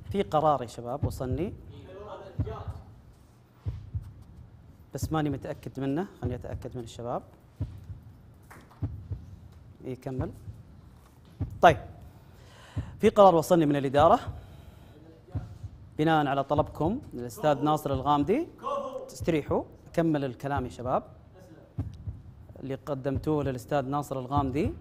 في قرار يا شباب وصلني بس ماني متأكد منه، خليني أتأكد من الشباب. يكمل. طيب، في قرار وصلني من الإدارة بناء على طلبكم للأستاذ ناصر الغامدي. تستريحوا، أكمل الكلام يا شباب اللي قدمتوه للأستاذ ناصر الغامدي.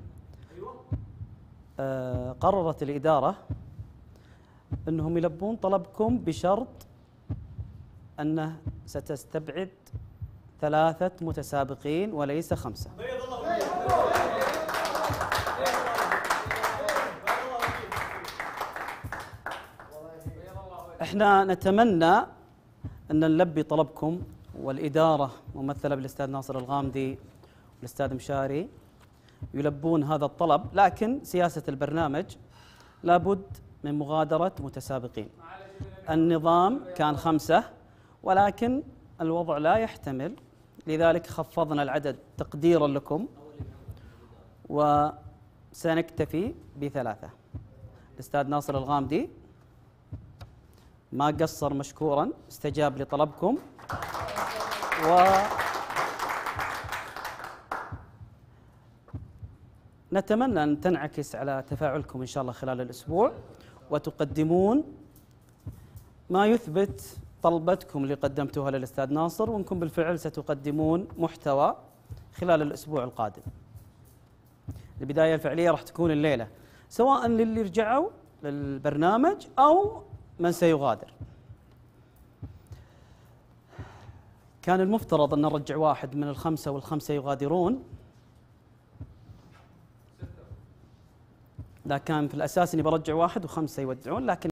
قررت الإدارة أنهم يلبون طلبكم بشرط أنه ستستبعد 3 متسابقين وليس 5. احنا نتمنى أن نلبي طلبكم، والإدارة ممثلة بالأستاذ ناصر الغامدي والأستاذ مشاري يلبون هذا الطلب، لكن سياسة البرنامج لابد من مغادرة متسابقين. النظام كان 5 ولكن الوضع لا يحتمل، لذلك خفضنا العدد تقديرا لكم وسنكتفي ب3. الأستاذ ناصر الغامدي ما قصر مشكورا، استجاب لطلبكم نتمنى أن تنعكس على تفاعلكم إن شاء الله خلال الأسبوع، وتقدمون ما يثبت طلبتكم اللي قدمتوها للأستاذ ناصر، وأنكم بالفعل ستقدمون محتوى خلال الأسبوع القادم. البداية الفعلية راح تكون الليلة، سواء للي رجعوا للبرنامج أو من سيغادر. كان المفترض أن نرجع 1 من ال5 وال5 يغادرون، لكن في الأساس أني برجع 1 و5 يودعون، لكن